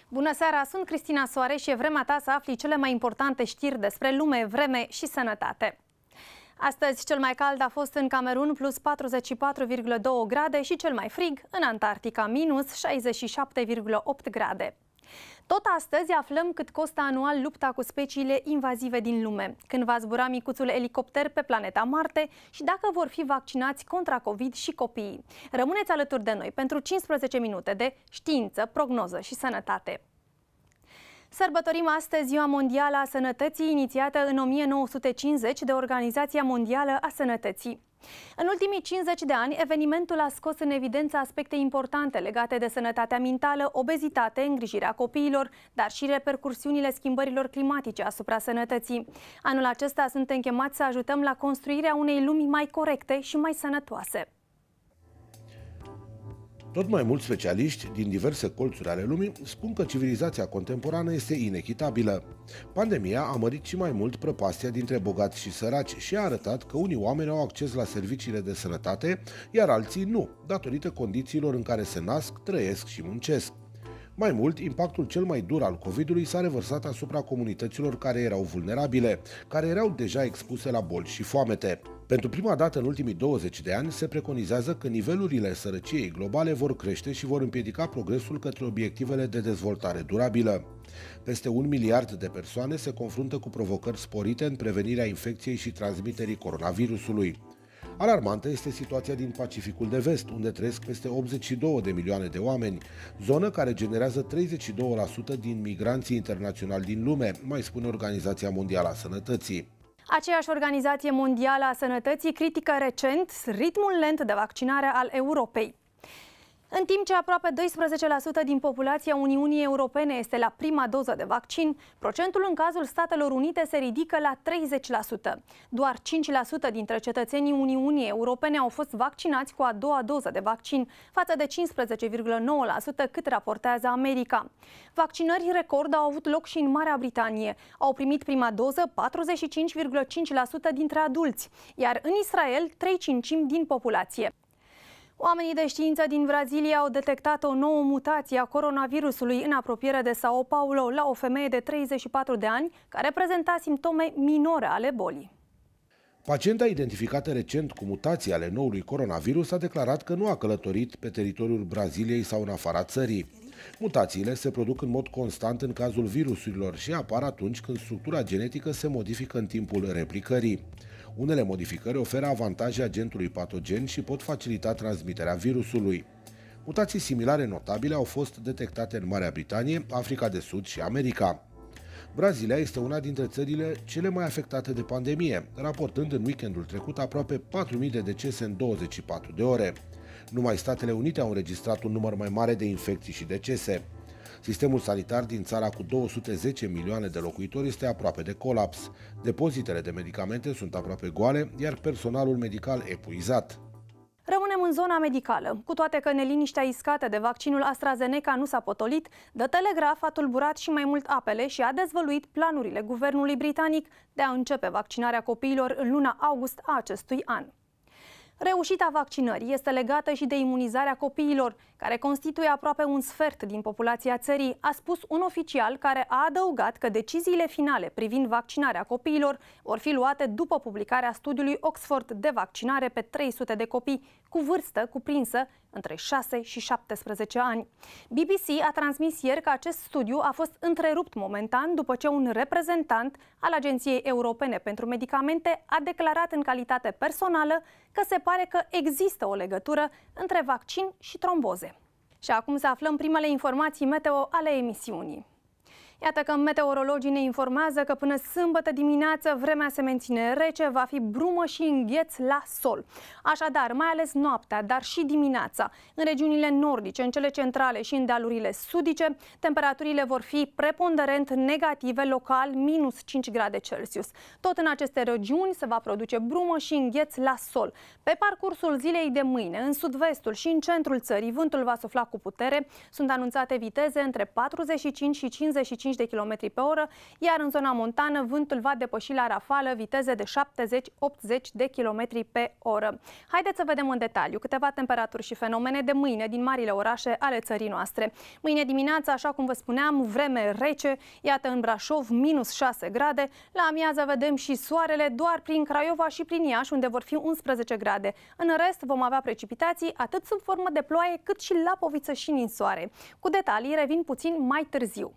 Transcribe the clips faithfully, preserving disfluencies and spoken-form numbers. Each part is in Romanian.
Bună seara, sunt Cristina Soare și e vremea ta să afli cele mai importante știri despre lume, vreme și sănătate. Astăzi cel mai cald a fost în Camerun, plus patruzeci și patru virgulă doi grade, și cel mai frig în Antarctica, minus șaizeci și șapte virgulă opt grade. Tot astăzi aflăm cât costă anual lupta cu speciile invazive din lume, când va zbura micuțul elicopter pe planeta Marte și dacă vor fi vaccinați contra COVID și copiii. Rămâneți alături de noi pentru cincisprezece minute de știință, prognoză și sănătate. Sărbătorim astăzi Ziua Mondială a Sănătății, inițiată în o mie nouă sute cincizeci de Organizația Mondială a Sănătății. În ultimii cincizeci de ani, evenimentul a scos în evidență aspecte importante legate de sănătatea mentală, obezitate, îngrijirea copiilor, dar și repercursiunile schimbărilor climatice asupra sănătății. Anul acesta suntem chemați să ajutăm la construirea unei lumi mai corecte și mai sănătoase. Tot mai mulți specialiști din diverse colțuri ale lumii spun că civilizația contemporană este inechitabilă. Pandemia a mărit și mai mult prăpastia dintre bogați și săraci și a arătat că unii oameni au acces la serviciile de sănătate, iar alții nu, datorită condițiilor în care se nasc, trăiesc și muncesc. Mai mult, impactul cel mai dur al COVID-ului s-a revărsat asupra comunităților care erau vulnerabile, care erau deja expuse la boli și foamete. Pentru prima dată în ultimii douăzeci de ani se preconizează că nivelurile sărăciei globale vor crește și vor împiedica progresul către obiectivele de dezvoltare durabilă. Peste un miliard de persoane se confruntă cu provocări sporite în prevenirea infecției și transmiterii coronavirusului. Alarmantă este situația din Pacificul de Vest, unde trăiesc peste optzeci și două de milioane de oameni, zonă care generează treizeci și doi la sută din migranții internaționali din lume, mai spune Organizația Mondială a Sănătății. Aceeași Organizație Mondială a Sănătății critică recent ritmul lent de vaccinare al Europei. În timp ce aproape doisprezece la sută din populația Uniunii Europene este la prima doză de vaccin, procentul în cazul Statelor Unite se ridică la treizeci la sută. Doar cinci la sută dintre cetățenii Uniunii Europene au fost vaccinați cu a doua doză de vaccin, față de cincisprezece virgulă nouă la sută cât raportează America. Vaccinări record au avut loc și în Marea Britanie. Au primit prima doză patruzeci și cinci virgulă cinci la sută dintre adulți, iar în Israel trei cincimi din populație. Oamenii de știință din Brazilia au detectat o nouă mutație a coronavirusului în apropiere de São Paulo la o femeie de treizeci și patru de ani care prezenta simptome minore ale bolii. Pacienta identificată recent cu mutații ale noului coronavirus a declarat că nu a călătorit pe teritoriul Braziliei sau în afara țării. Mutațiile se produc în mod constant în cazul virusurilor și apar atunci când structura genetică se modifică în timpul replicării. Unele modificări oferă avantaje agentului patogen și pot facilita transmiterea virusului. Mutații similare notabile au fost detectate în Marea Britanie, Africa de Sud și America. Brazilia este una dintre țările cele mai afectate de pandemie, raportând în weekendul trecut aproape patru mii de decese în douăzeci și patru de ore. Numai Statele Unite au înregistrat un număr mai mare de infecții și decese. Sistemul sanitar din țara cu două sute zece milioane de locuitori este aproape de colaps. Depozitele de medicamente sunt aproape goale, iar personalul medical epuizat. Rămânem în zona medicală. Cu toate că neliniștea iscată de vaccinul AstraZeneca nu s-a potolit, The Telegraph a tulburat și mai mult apele și a dezvăluit planurile guvernului britanic de a începe vaccinarea copiilor în luna august a acestui an. Reușita vaccinării este legată și de imunizarea copiilor, care constituie aproape un sfert din populația țării, a spus un oficial care a adăugat că deciziile finale privind vaccinarea copiilor vor fi luate după publicarea studiului Oxford de vaccinare pe trei sute de copii cu vârstă cuprinsă între șase și șaptesprezece ani. B B C a transmis ieri că acest studiu a fost întrerupt momentan după ce un reprezentant al Agenției Europene pentru Medicamente a declarat în calitate personală că se pare că există o legătură între vaccin și tromboze. Și acum să aflăm primele informații meteo ale emisiunii. Iată că meteorologii ne informează că până sâmbătă dimineață vremea se menține rece, va fi brumă și îngheț la sol. Așadar, mai ales noaptea, dar și dimineața, în regiunile nordice, în cele centrale și în dealurile sudice, temperaturile vor fi preponderent negative, local minus cinci grade Celsius. Tot în aceste regiuni se va produce brumă și îngheț la sol. Pe parcursul zilei de mâine, în sud-vestul și în centrul țării, vântul va sufla cu putere. Sunt anunțate viteze între patruzeci și cinci și cincizeci și cinci cinci de kilometri pe oră, iar în zona montană vântul va depăși la rafală viteze de șaptezeci optzeci de kilometri pe oră. Haideți să vedem în detaliu câteva temperaturi și fenomene de mâine din marile orașe ale țării noastre. Mâine dimineața, așa cum vă spuneam, vreme rece, iată în Brașov minus șase grade, la amiază vedem și soarele doar prin Craiova și prin Iași, unde vor fi unsprezece grade. În rest vom avea precipitații atât sub formă de ploaie cât și lapoviță și ninsoare. Cu detalii revin puțin mai târziu.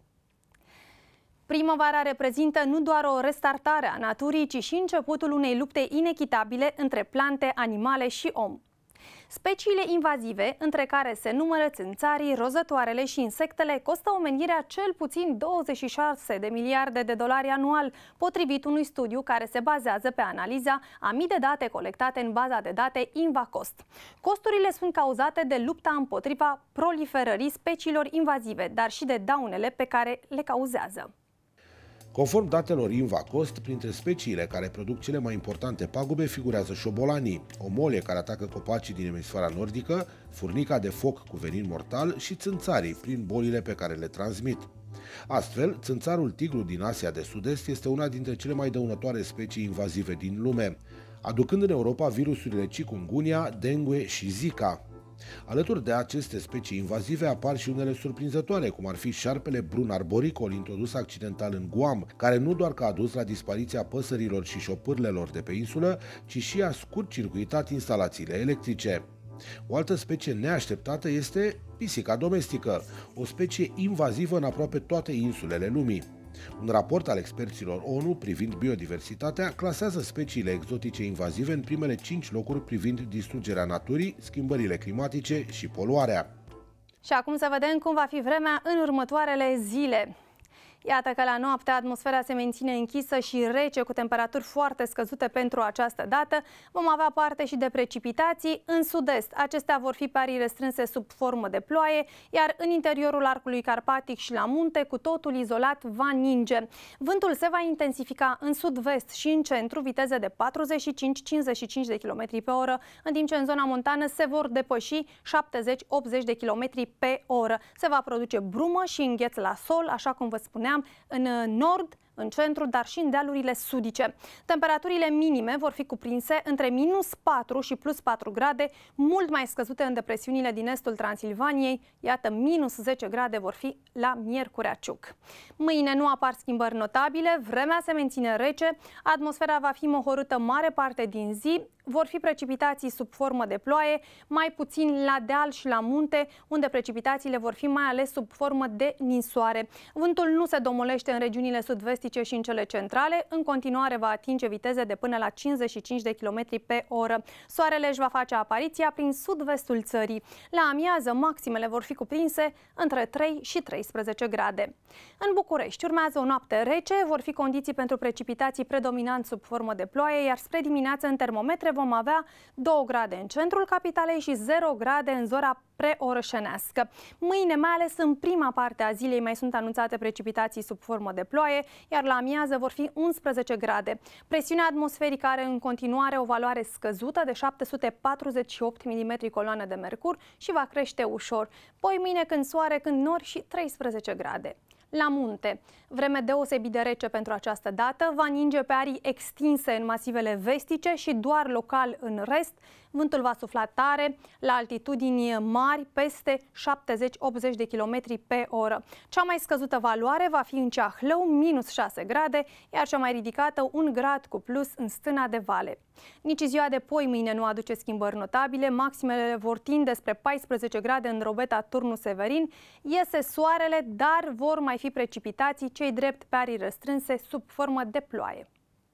Primăvara reprezintă nu doar o restartare a naturii, ci și începutul unei lupte inechitabile între plante, animale și om. Speciile invazive, între care se numără țânțarii, rozătoarele și insectele, costă omenirea cel puțin douăzeci și șase de miliarde de dolari anual, potrivit unui studiu care se bazează pe analiza a mii de date colectate în baza de date InvaCost. Costurile sunt cauzate de lupta împotriva proliferării speciilor invazive, dar și de daunele pe care le cauzează. Conform datelor InvaCost, printre speciile care produc cele mai importante pagube figurează șobolanii, o molie care atacă copacii din emisfera nordică, furnica de foc cu venin mortal și țânțarii prin bolile pe care le transmit. Astfel, țânțarul tigru din Asia de Sud-Est este una dintre cele mai dăunătoare specii invazive din lume, aducând în Europa virusurile chikungunya, dengue și Zika. Alături de aceste specii invazive apar și unele surprinzătoare, cum ar fi șarpele brun arboricol introdus accidental în Guam, care nu doar că a dus la dispariția păsărilor și șopârlelor de pe insulă, ci și a scurt-circuitat instalațiile electrice. O altă specie neașteptată este pisica domestică, o specie invazivă în aproape toate insulele lumii. Un raport al experților ONU privind biodiversitatea clasează speciile exotice invazive în primele cinci locuri privind distrugerea naturii, schimbările climatice și poluarea. Și acum să vedem cum va fi vremea în următoarele zile. Iată că la noapte atmosfera se menține închisă și rece, cu temperaturi foarte scăzute pentru această dată. Vom avea parte și de precipitații în sud-est. Acestea vor fi pe arii restrânse sub formă de ploaie, iar în interiorul arcului carpatic și la munte, cu totul izolat, va ninge. Vântul se va intensifica în sud-vest și în centru, viteze de patruzeci și cinci cincizeci și cinci de kilometri pe oră, în timp ce în zona montană se vor depăși șaptezeci optzeci de kilometri pe oră. Se va produce brumă și îngheț la sol, așa cum vă spuneam, în nord, în centru, dar și în dealurile sudice. Temperaturile minime vor fi cuprinse între minus patru și plus patru grade, mult mai scăzute în depresiunile din estul Transilvaniei. Iată, minus zece grade vor fi la Miercurea Ciuc. Mâine nu apar schimbări notabile, vremea se menține rece, atmosfera va fi mohorâtă mare parte din zi, vor fi precipitații sub formă de ploaie, mai puțin la deal și la munte, unde precipitațiile vor fi mai ales sub formă de ninsoare. Vântul nu se domolește în regiunile sud-vestice și în cele centrale, în continuare va atinge viteze de până la cincizeci și cinci de kilometri pe oră. Soarele își va face apariția prin sud-vestul țării. La amiază, maximele vor fi cuprinse între trei și treisprezece grade. În București urmează o noapte rece, vor fi condiții pentru precipitații predominant sub formă de ploaie, iar spre dimineață în termometre vom avea două grade în centrul capitalei și zero grade în zona preorășenească. Mâine, mai ales în prima parte a zilei, mai sunt anunțate precipitații sub formă de ploaie, iar la amiază vor fi unsprezece grade. Presiunea atmosferică are în continuare o valoare scăzută de șapte sute patruzeci și opt milimetri coloană de mercur și va crește ușor. Poi mâine când soare, când nori și treisprezece grade. La munte, vreme deosebit de rece pentru această dată, va ninge pe arii extinse în masivele vestice și doar local în rest. Vântul va sufla tare, la altitudini mari, peste șaptezeci optzeci de kilometri pe oră. Cea mai scăzută valoare va fi în Ceahlău, minus șase grade, iar cea mai ridicată, un grad cu plus în Stâna de Vale. Nici ziua de poi mâine nu aduce schimbări notabile, maximele vor tinde spre paisprezece grade în Drobeta, Turnul Severin, iese soarele, dar vor mai fi precipitații, cei drept pe arii restrânse sub formă de ploaie.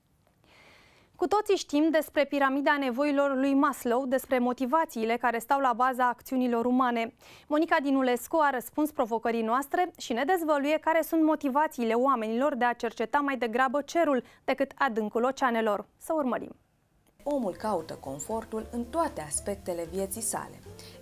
Cu toții știm despre piramida nevoilor lui Maslow, despre motivațiile care stau la baza acțiunilor umane. Monica Dinulescu a răspuns provocării noastre și ne dezvăluie care sunt motivațiile oamenilor de a cerceta mai degrabă cerul decât adâncul oceanelor. Să urmărim. Omul caută confortul în toate aspectele vieții sale.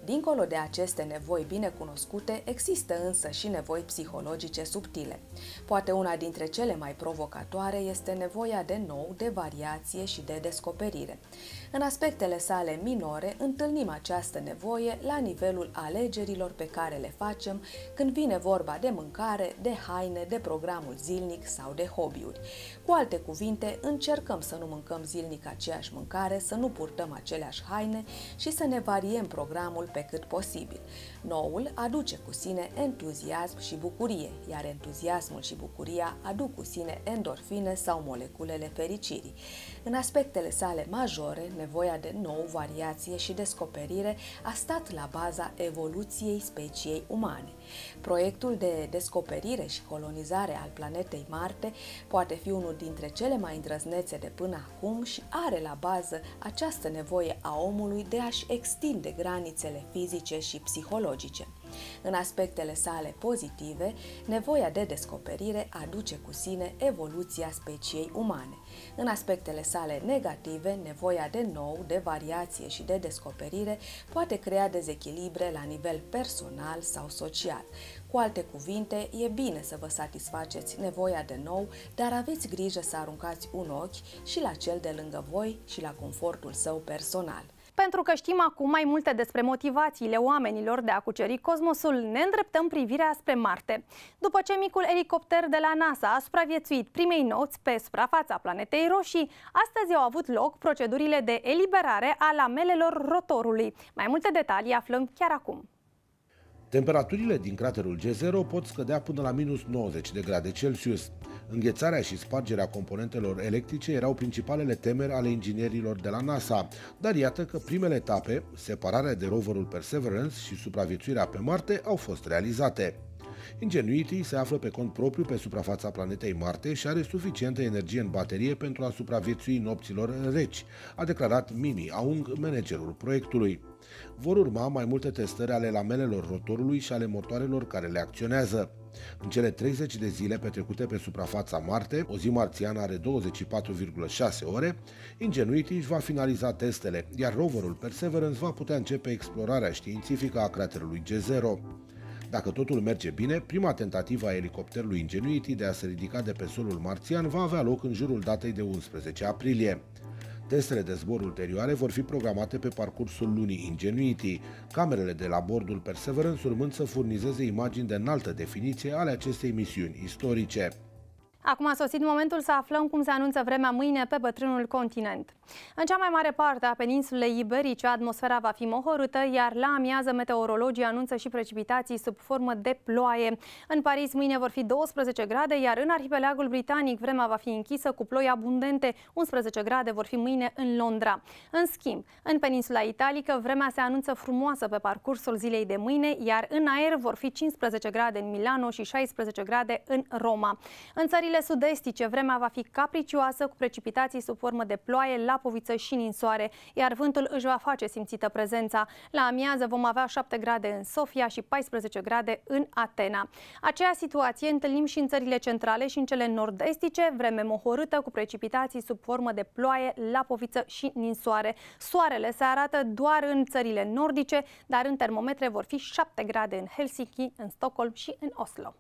Dincolo de aceste nevoi bine cunoscute, există însă și nevoi psihologice subtile. Poate una dintre cele mai provocatoare este nevoia de nou, de variație și de descoperire. În aspectele sale minore, întâlnim această nevoie la nivelul alegerilor pe care le facem când vine vorba de mâncare, de haine, de programul zilnic sau de hobby-uri. Cu alte cuvinte, încercăm să nu mâncăm zilnic aceeași mâncare, să nu purtăm aceleași haine și să ne variem programul pe cât posibil. Noul aduce cu sine entuziasm și bucurie, iar entuziasmul și bucuria aduc cu sine endorfine sau moleculele fericirii. În aspectele sale majore, nevoia de nou, variație și descoperire a stat la baza evoluției speciei umane. Proiectul de descoperire și colonizare al planetei Marte poate fi unul dintre cele mai îndrăznețe de până acum și are la bază această nevoie a omului de a-și extinde granițele fizice și psihologice. În aspectele sale pozitive, nevoia de descoperire aduce cu sine evoluția speciei umane. În aspectele sale negative, nevoia de nou, de variație și de descoperire poate crea dezechilibre la nivel personal sau social. Cu alte cuvinte, e bine să vă satisfaceți nevoia de nou, dar aveți grijă să aruncați un ochi și la cel de lângă voi și la confortul său personal. Pentru că știm acum mai multe despre motivațiile oamenilor de a cuceri cosmosul, ne îndreptăm privirea spre Marte. După ce micul elicopter de la NASA a supraviețuit primei noți pe suprafața planetei roșii, astăzi au avut loc procedurile de eliberare a lamelelor rotorului. Mai multe detalii aflăm chiar acum. Temperaturile din craterul G zero pot scădea până la minus nouăzeci de grade Celsius. Înghețarea și spargerea componentelor electrice erau principalele temeri ale inginerilor de la NASA, dar iată că primele etape, separarea de roverul Perseverance și supraviețuirea pe Marte, au fost realizate. Ingenuity se află pe cont propriu pe suprafața planetei Marte și are suficientă energie în baterie pentru a supraviețui nopților reci, a declarat Mimi Aung, managerul proiectului. Vor urma mai multe testări ale lamelelor rotorului și ale motoarelor care le acționează. În cele treizeci de zile petrecute pe suprafața Marte, o zi marțiană are douăzeci și patru virgulă șase ore, Ingenuity își va finaliza testele, iar roverul Perseverance va putea începe explorarea științifică a craterului G zero. Dacă totul merge bine, prima tentativă a elicopterului Ingenuity de a se ridica de pe solul marțian va avea loc în jurul datei de unsprezece aprilie. Testele de zbor ulterioare vor fi programate pe parcursul lunii Ingenuity, camerele de la bordul Perseverance urmând să furnizeze imagini de înaltă definiție ale acestei misiuni istorice. Acum a sosit momentul să aflăm cum se anunță vremea mâine pe bătrânul continent. În cea mai mare parte a peninsulei iberice, atmosfera va fi mohorâtă, iar la amiază meteorologii anunță și precipitații sub formă de ploaie. În Paris mâine vor fi douăsprezece grade, iar în arhipelagul britanic vremea va fi închisă cu ploi abundente. unsprezece grade vor fi mâine în Londra. În schimb, în peninsula italică vremea se anunță frumoasă pe parcursul zilei de mâine, iar în aer vor fi cincisprezece grade în Milano și șaisprezece grade în Roma. În țările sud-estice, vremea va fi capricioasă cu precipitații sub formă de ploaie, lapoviță și ninsoare, iar vântul își va face simțită prezența. La amiază vom avea șapte grade în Sofia și paisprezece grade în Atena. Aceea situație întâlnim și în țările centrale și în cele nord-estice, vreme mohorâtă cu precipitații sub formă de ploaie, lapoviță și ninsoare. Soarele se arată doar în țările nordice, dar în termometre vor fi șapte grade în Helsinki, în Stockholm și în Oslo.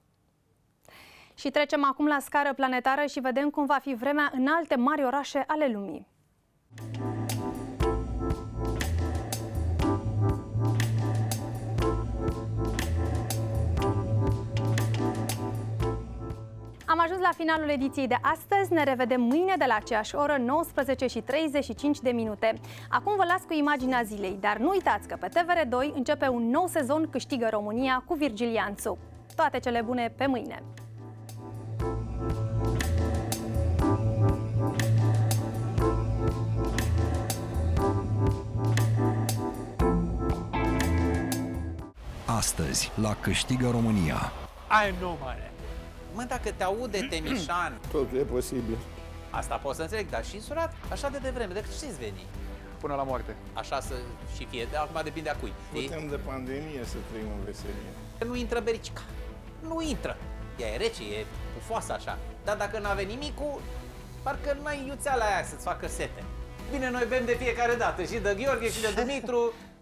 Și trecem acum la scară planetară și vedem cum va fi vremea în alte mari orașe ale lumii. Am ajuns la finalul ediției de astăzi. Ne revedem mâine de la aceeași oră, nouăsprezece și treizeci și cinci de minute. Acum vă las cu imaginea zilei, dar nu uitați că pe T V R doi începe un nou sezon Câștigă România cu Virgil Ianțu. Toate cele bune pe mâine! Astăzi, la Câștigă România. Ai nu, mare. Mă, dacă te aude Temișan... Totul e posibil. Asta pot să înțeleg, dar și surat așa de devreme, de știți veni. Până la moarte. Așa să și fie, de acum depinde a cui. Putem de pandemie să trăim în veselie. Nu intră bericica. Nu intră. Ea e rece, e pufoasă așa. Dar dacă n-a venit micul, parcă n-ai iuțeala aia să-ți facă sete. Bine, noi bem de fiecare dată, și de Gheorghe și de Dumitru.